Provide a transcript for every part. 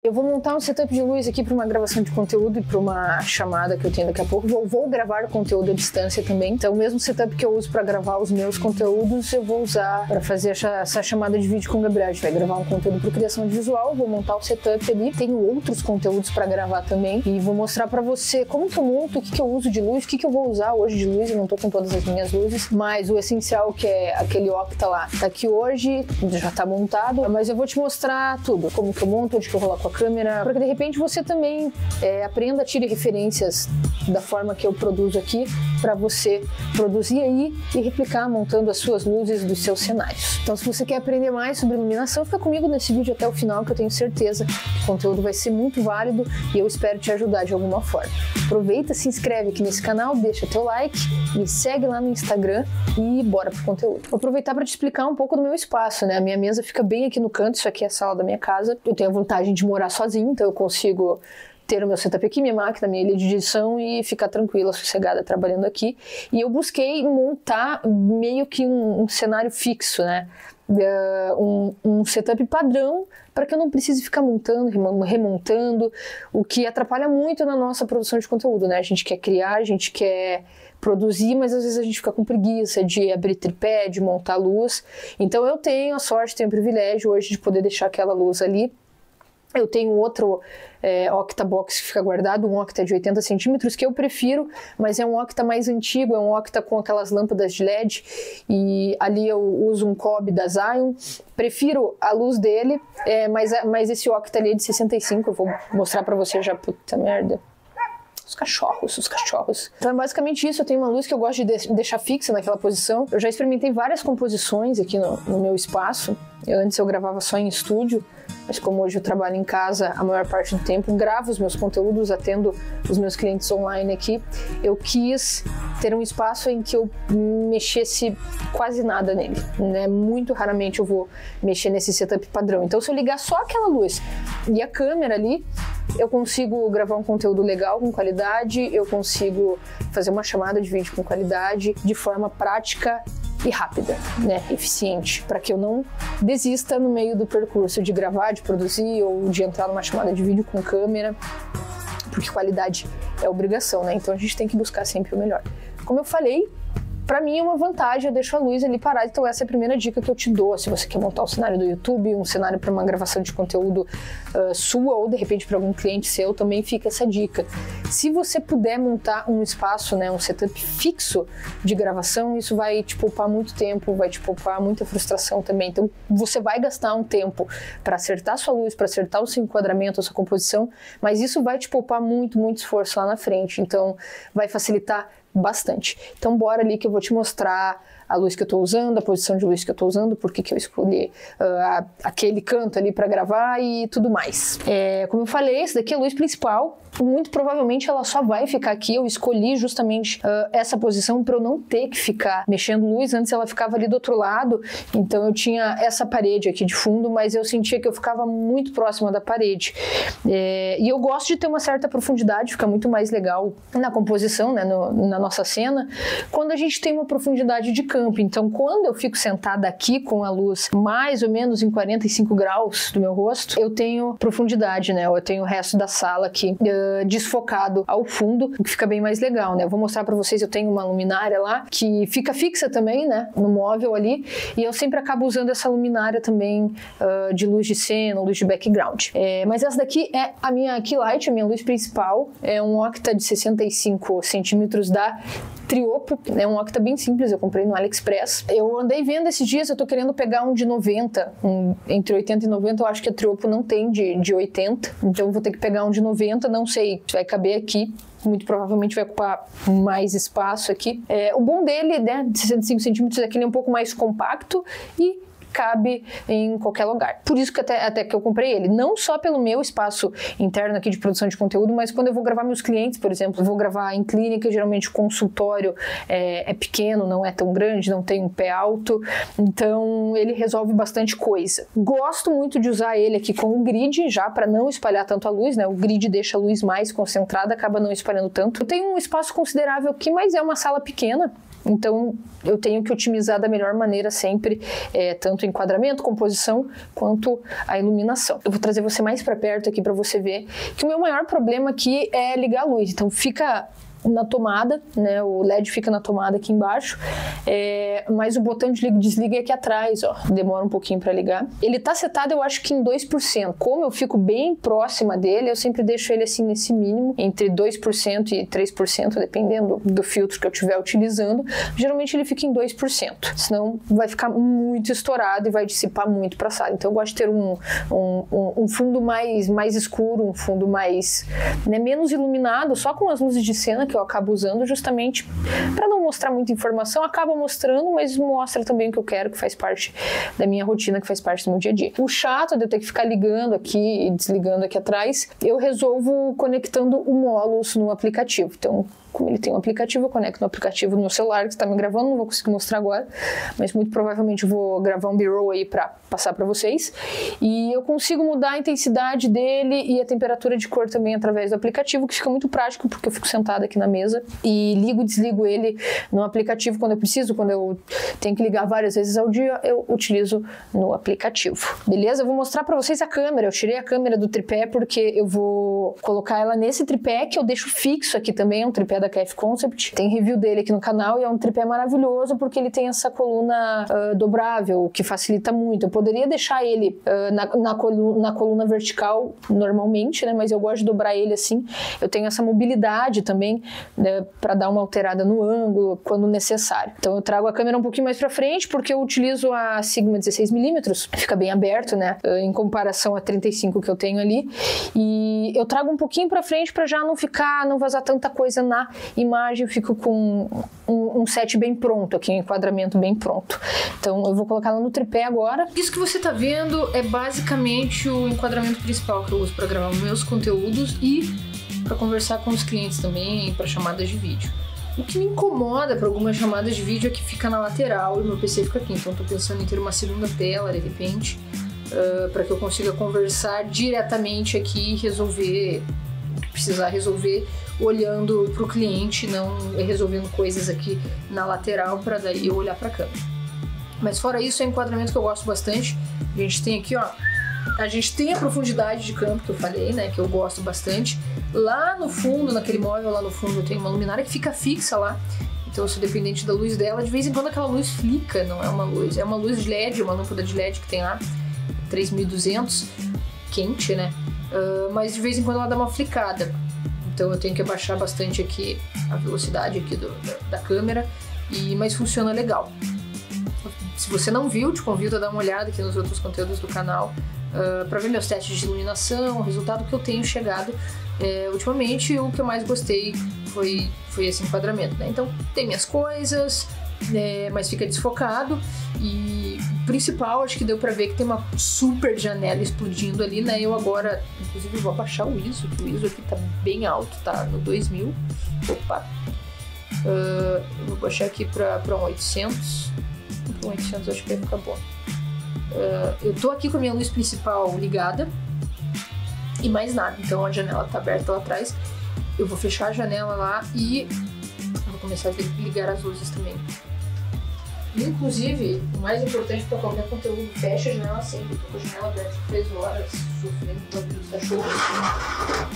Eu vou montar um setup de luz aqui para uma gravação de conteúdo e para uma chamada que eu tenho daqui a pouco. Vou gravar conteúdo à distância também. Então, o mesmo setup que eu uso para gravar os meus conteúdos, eu vou usar para fazer essa chamada de vídeo com o Gabriel. A gente vai gravar um conteúdo para criação de visual, vou montar o setup ali. Tenho outros conteúdos para gravar também e vou mostrar para você como que eu monto, o que eu uso de luz, o que eu vou usar hoje de luz. Eu não tô com todas as minhas luzes, mas o essencial, que é aquele Octa lá, tá aqui hoje, já tá montado, mas eu vou te mostrar tudo, como que eu monto, onde que eu vou lá com a câmera, para que de repente você também aprenda, tire referências da forma que eu produzo aqui, para você produzir aí e replicar montando as suas luzes dos seus cenários. Então, se você quer aprender mais sobre iluminação, fica comigo nesse vídeo até o final, que eu tenho certeza que o conteúdo vai ser muito válido e eu espero te ajudar de alguma forma. Aproveita, se inscreve aqui nesse canal, deixa teu like, me segue lá no Instagram e bora pro conteúdo. Vou aproveitar para te explicar um pouco do meu espaço, né? A minha mesa fica bem aqui no canto, isso aqui é a sala da minha casa. Eu tenho a vantagem de morar sozinho, então eu consigo ter o meu setup aqui, minha máquina, minha ilha de edição e ficar tranquila, sossegada, trabalhando aqui. E eu busquei montar meio que um cenário fixo, né? Um setup padrão para que eu não precise ficar montando, remontando, o que atrapalha muito na nossa produção de conteúdo, né? A gente quer criar, a gente quer produzir, mas às vezes a gente fica com preguiça de abrir tripé, de montar luz. Então eu tenho a sorte, tenho o privilégio hoje de poder deixar aquela luz ali. Eu tenho outro Octa Box que fica guardado, um Octa de 80 centímetros, que eu prefiro, mas é um Octa mais antigo, é um Octa com aquelas lâmpadas de LED, e ali eu uso um Cobb da Zion. Prefiro a luz dele, mas esse Octa ali é de 65, eu vou mostrar pra você já, puta merda. Os cachorros. Então é basicamente isso, eu tenho uma luz que eu gosto de deixar fixa naquela posição. Eu já experimentei várias composições aqui no meu espaço. Antes eu gravava só em estúdio, mas como hoje eu trabalho em casa a maior parte do tempo, gravo os meus conteúdos, atendo os meus clientes online aqui, eu quis ter um espaço em que eu mexesse quase nada nele, né? Muito raramente eu vou mexer nesse setup padrão. Então se eu ligar só aquela luz e a câmera ali, eu consigo gravar um conteúdo legal, com qualidade, eu consigo fazer uma chamada de vídeo com qualidade, de forma prática e rápida, né, eficiente, para que eu não desista no meio do percurso de gravar, de produzir ou de entrar numa chamada de vídeo com câmera, porque qualidade é obrigação, né, então a gente tem que buscar sempre o melhor. Como eu falei, para mim é uma vantagem, eu deixo a luz ali parada, então essa é a primeira dica que eu te dou. Se você quer montar um cenário do YouTube, um cenário para uma gravação de conteúdo sua ou de repente para algum cliente seu, também fica essa dica. Se você puder montar um espaço, né, um setup fixo de gravação, isso vai te poupar muito tempo, vai te poupar muita frustração também. Então você vai gastar um tempo para acertar sua luz, para acertar o seu enquadramento, a sua composição, mas isso vai te poupar muito esforço lá na frente, então vai facilitar bastante. Então bora ali que eu vou te mostrar a luz que eu estou usando, a posição de luz que eu estou usando, porque que eu escolhi aquele canto ali para gravar e tudo mais. Como eu falei, essa daqui é a luz principal, muito provavelmente ela só vai ficar aqui. Eu escolhi justamente essa posição para eu não ter que ficar mexendo luz. Antes ela ficava ali do outro lado, então eu tinha essa parede aqui de fundo, mas eu sentia que eu ficava muito próxima da parede. E eu gosto de ter uma certa profundidade, fica muito mais legal na composição, né, na nossa cena, quando a gente tem uma profundidade de campo. Então, quando eu fico sentada aqui com a luz mais ou menos em 45 graus do meu rosto, eu tenho profundidade, né? Eu tenho o resto da sala aqui desfocado ao fundo, o que fica bem mais legal, né? Eu vou mostrar pra vocês, eu tenho uma luminária lá que fica fixa também, né? No móvel ali, e eu sempre acabo usando essa luminária também de luz de cena, luz de background. Mas essa daqui é a minha key light, a minha luz principal, é um Octa de 65 centímetros da Triopo, é um Octa bem simples, eu comprei no AliExpress. Eu andei vendo esses dias, eu tô querendo pegar um de 90, entre 80 e 90, eu acho que a Triopo não tem de 80, então eu vou ter que pegar um de 90, não sei se vai caber aqui, muito provavelmente vai ocupar mais espaço aqui. O bom dele, né, de 65 centímetros, é que ele é um pouco mais compacto e cabe em qualquer lugar. Por isso que até que eu comprei ele. Não só pelo meu espaço interno aqui de produção de conteúdo, mas quando eu vou gravar meus clientes, por exemplo, eu vou gravar em clínica, geralmente o consultório é pequeno, não é tão grande, não tem um pé alto, então ele resolve bastante coisa. Gosto muito de usar ele aqui com o grid, já para não espalhar tanto a luz, né? O grid deixa a luz mais concentrada, acaba não espalhando tanto. Eu tenho um espaço considerável aqui, mas é uma sala pequena. Então, eu tenho que otimizar da melhor maneira sempre, tanto o enquadramento, composição, quanto a iluminação. Eu vou trazer você mais para perto aqui para você ver que o meu maior problema aqui é ligar a luz. Então, fica na tomada, né? O LED fica na tomada aqui embaixo, mas o botão de liga e desliga é aqui atrás, ó. Demora um pouquinho para ligar. Ele tá setado, eu acho que em 2%. Como eu fico bem próxima dele, eu sempre deixo ele assim nesse mínimo, entre 2% e 3%, dependendo do filtro que eu estiver utilizando. Geralmente ele fica em 2%, senão vai ficar muito estourado e vai dissipar muito para a sala. Então eu gosto de ter um fundo mais escuro, um fundo mais, né, menos iluminado, só com as luzes de cena que eu acabo usando justamente para não mostrar muita informação, acaba mostrando, mas mostra também o que eu quero, que faz parte da minha rotina, que faz parte do meu dia a dia. O chato de eu ter que ficar ligando aqui e desligando aqui atrás, eu resolvo conectando o Molus no aplicativo. Então, como ele tem um aplicativo, eu conecto no aplicativo no meu celular, que está me gravando, não vou conseguir mostrar agora, mas muito provavelmente eu vou gravar um B-roll aí para passar para vocês. E eu consigo mudar a intensidade dele e a temperatura de cor também através do aplicativo, que fica muito prático, porque eu fico sentada aqui na mesa e ligo e desligo ele no aplicativo quando eu preciso, quando eu tenho que ligar várias vezes ao dia, eu utilizo no aplicativo. Beleza? Eu vou mostrar para vocês a câmera. Eu tirei a câmera do tripé porque eu vou colocar ela nesse tripé que eu deixo fixo aqui também, é um tripé da KF Concept. Tem review dele aqui no canal e é um tripé maravilhoso porque ele tem essa coluna dobrável, que facilita muito. Eu poderia deixar ele na coluna vertical normalmente, né? Mas eu gosto de dobrar ele assim. Eu tenho essa mobilidade também, né, para dar uma alterada no ângulo quando necessário. Então eu trago a câmera um pouquinho mais para frente porque eu utilizo a Sigma 16mm, fica bem aberto, né, em comparação a 35 que eu tenho ali. E eu trago um pouquinho para frente para já não vazar tanta coisa na imagem, eu fico com um set bem pronto aqui, um enquadramento bem pronto. Então eu vou colocar ela no tripé agora. Isso que você tá vendo é basicamente o enquadramento principal que eu uso para gravar meus conteúdos e para conversar com os clientes também, para chamadas de vídeo. O que me incomoda para algumas chamadas de vídeo é que fica na lateral e meu PC fica aqui, então eu tô pensando em ter uma segunda tela de repente, para que eu consiga conversar diretamente aqui e resolver o que precisar resolver olhando para o cliente, não resolvendo coisas aqui na lateral para daí eu olhar para a câmera. Mas fora isso, é um enquadramento que eu gosto bastante. A gente tem aqui, ó, a gente tem a profundidade de campo que eu falei, né, que eu gosto bastante. Lá no fundo, naquele móvel lá no fundo, eu tenho uma luminária que fica fixa lá. Então eu sou dependente da luz dela. De vez em quando aquela luz flica, não é uma luz, é uma luz de LED, uma lâmpada de LED que tem lá, 3200, quente, né? Mas de vez em quando ela dá uma flicada. Então eu tenho que abaixar bastante aqui a velocidade aqui da câmera, mas funciona legal. Se você não viu, te convido a dar uma olhada aqui nos outros conteúdos do canal para ver meus testes de iluminação, o resultado que eu tenho chegado. Ultimamente o que eu mais gostei foi esse enquadramento, né? Então tem minhas coisas, mas fica desfocado e o principal, acho que deu pra ver que tem uma super janela explodindo ali, né? Eu agora, inclusive, vou abaixar o ISO, que o ISO aqui tá bem alto, tá no 2000. Opa! Eu vou baixar aqui pra 800. Com 800 acho que vai ficar bom. Eu tô aqui com a minha luz principal ligada e mais nada, então a janela tá aberta lá atrás. Eu vou fechar a janela lá e vou começar a ligar as luzes também. Inclusive, o mais importante para qualquer conteúdo, fecha a janela sempre. Eu tô com a janela aberta 3 horas, sofrendo com o barulho da chuva.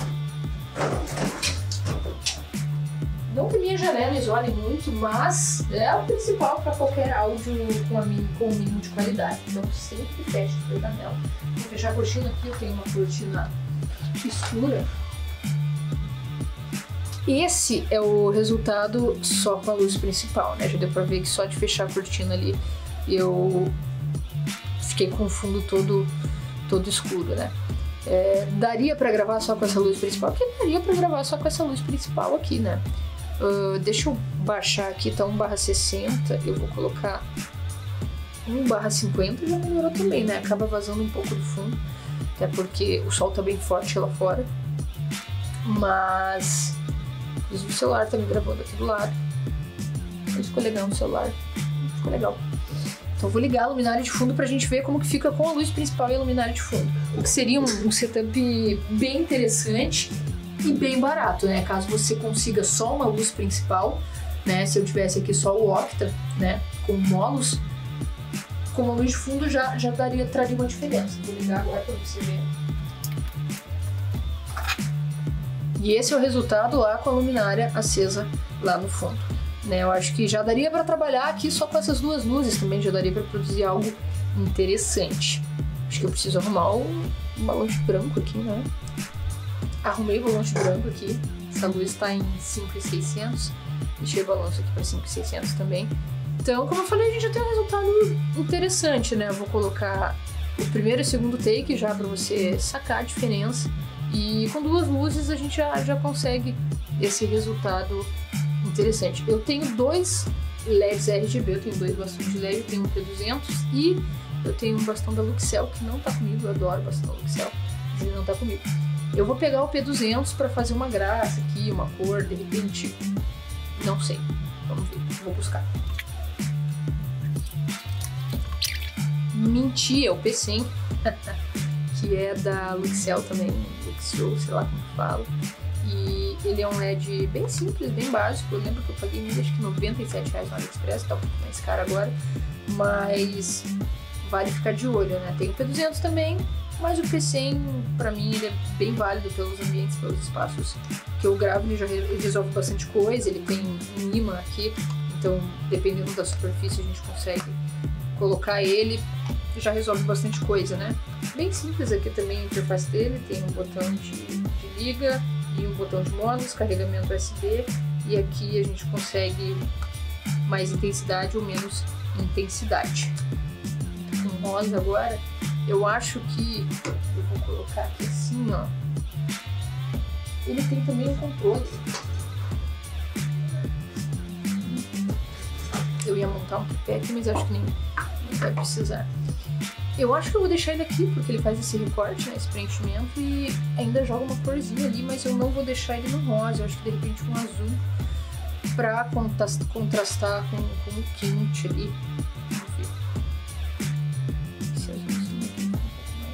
Não que minha janela isole muito, mas é o principal para qualquer áudio com um mínimo de qualidade. Então sempre fecha a janela. Vou fechar a cortina aqui, eu tenho uma cortina escura. Esse é o resultado só com a luz principal, né? Já deu pra ver que só de fechar a cortina ali eu fiquei com o fundo todo escuro, né? Daria pra gravar só com essa luz principal? Porque daria pra gravar só com essa luz principal aqui, né? Deixa eu baixar aqui, tá 1/60, eu vou colocar 1/50, já melhorou também, né? Acaba vazando um pouco do fundo, até porque o sol tá bem forte lá fora, mas o celular tá me gravando aqui do lado. Ficou legal no celular, ficou legal. Então vou ligar a luminária de fundo pra gente ver como que fica com a luz principal e a luminária de fundo. O que seria um setup bem interessante e bem barato, né? Caso você consiga só uma luz principal, né? Se eu tivesse aqui só o Octa, né, com molos, com a luz de fundo traria uma diferença. Vou ligar agora para você ver. E esse é o resultado lá com a luminária acesa lá no fundo, né? Eu acho que já daria para trabalhar aqui só com essas duas luzes também, já daria para produzir algo interessante. Acho que eu preciso arrumar um balão branco aqui, né? Arrumei o balão branco aqui. Essa luz está em 5.600. Deixei o balanço aqui para 5.600 também. Então, como eu falei, a gente já tem um resultado interessante, né? Eu vou colocar o primeiro e o segundo take já para você sacar a diferença. E com duas luzes a gente já consegue esse resultado interessante. Eu tenho dois LEDs RGB, eu tenho dois bastões de LED, eu tenho um P200 e eu tenho um bastão da Luxel que não tá comigo, eu adoro o bastão da Luxel, mas ele não tá comigo. Eu vou pegar o P200 para fazer uma graça aqui, uma cor, de repente, não sei, vamos ver, vou buscar. Menti, é o P100, que é da Luxel também, Luxel, sei lá como fala. E ele é um LED bem simples, bem básico. Eu lembro que eu paguei nele acho que R$97 no AliExpress, tá um pouco mais caro agora, mas vale ficar de olho, né? Tem o P200 também, mas o P100 pra mim ele é bem válido pelos ambientes, pelos espaços que eu gravo. Ele já resolve bastante coisa, ele tem um imã aqui, então dependendo da superfície a gente consegue colocar ele, já resolve bastante coisa, né? Bem simples aqui também a interface dele, tem um botão de liga e um botão de modos, carregamento USB, e aqui a gente consegue mais intensidade ou menos intensidade. Com rosa agora, eu acho que eu vou colocar aqui assim, ó. Ele tem também um controle. Eu ia montar um tripé aqui, mas acho que nem vai precisar. Eu acho que eu vou deixar ele aqui, porque ele faz esse recorte, né, esse preenchimento, e ainda joga uma corzinha ali, mas eu não vou deixar ele no rosa, eu acho que de repente um azul pra contrastar com o quente ali. Vamos ver. Esse azulzinho aqui um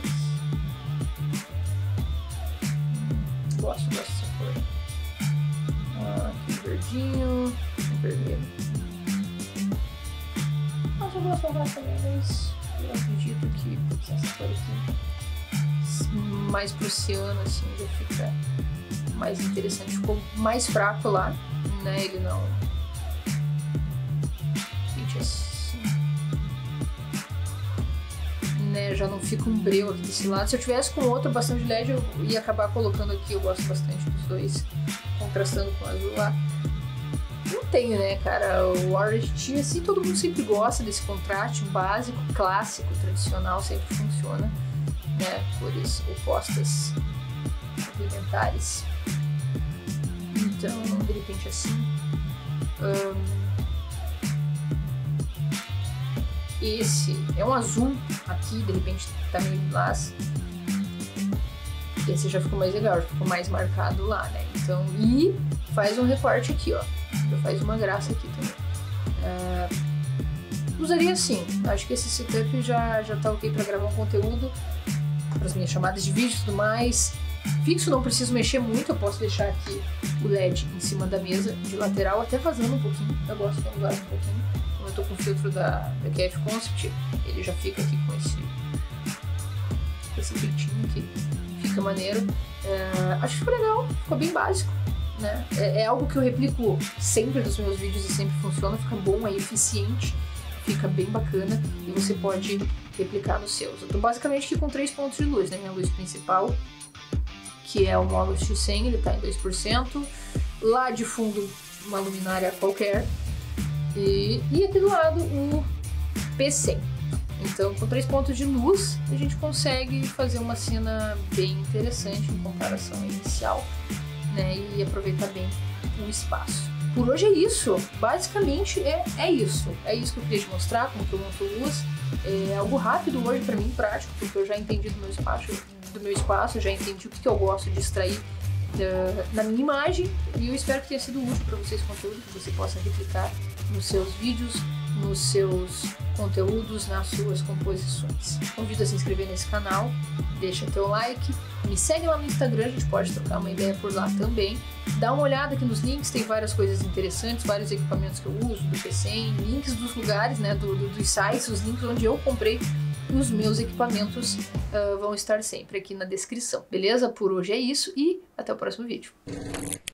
pouco mais. Gosto dessa cor. Aqui um verdinho, um vermelho. Mas eu gosto mais também, mas eu acredito que essa cor aqui mais prussiana, assim, já fica mais interessante. Ficou mais fraco lá, né? Ele não... Gente, assim... né? Já não fica um breu aqui desse lado. Se eu tivesse com outro bastão de LED, eu ia acabar colocando aqui. Eu gosto bastante dos dois, contrastando com o azul lá. Não tenho, né, cara? O Orange, assim, todo mundo sempre gosta desse contraste básico, clássico, tradicional, sempre funciona, né? Cores opostas, complementares. Então, de repente, assim. Esse é um azul aqui, de repente tá meio lilás. Esse já ficou mais legal, já ficou mais marcado lá, né? Então, e faz um recorte aqui, ó. Já faz uma graça aqui também. Usaria assim. Acho que esse setup já tá ok para gravar um conteúdo, para as minhas chamadas de vídeo e tudo mais. Fixo, não preciso mexer muito, eu posso deixar aqui o LED em cima da mesa, de lateral, até vazando um pouquinho. Eu gosto quando vaza um pouquinho. Como eu tô com o filtro da KF Concept, ele já fica aqui com esse peitinho aqui. Fica maneiro. Acho que ficou legal, ficou bem básico, né? É algo que eu replico sempre nos meus vídeos e sempre funciona, fica bom, é eficiente, fica bem bacana e você pode replicar nos seus. Eu tô basicamente aqui com 3 pontos de luz, né? Minha luz principal, que é o módulo X100, ele tá em 2%. Lá de fundo, uma luminária qualquer. E aqui do lado, o P100. Então, com 3 pontos de luz, a gente consegue fazer uma cena bem interessante em comparação inicial, né? E aproveitar bem o espaço. Por hoje é isso. Basicamente, é isso. É isso que eu queria te mostrar, como que eu monto luz. É algo rápido hoje para mim, prático, porque eu já entendi do meu espaço, já entendi o que eu gosto de extrair na minha imagem, e eu espero que tenha sido útil para vocês, conteúdo que você possa replicar nos seus vídeos, nos seus conteúdos nas suas composições. Convido a se inscrever nesse canal, deixa teu like, me segue lá no Instagram, a gente pode trocar uma ideia por lá também. Dá uma olhada aqui nos links, tem várias coisas interessantes, vários equipamentos que eu uso, do P100, links dos lugares, né, dos sites, os links onde eu comprei os meus equipamentos vão estar sempre aqui na descrição, beleza? Por hoje é isso e até o próximo vídeo.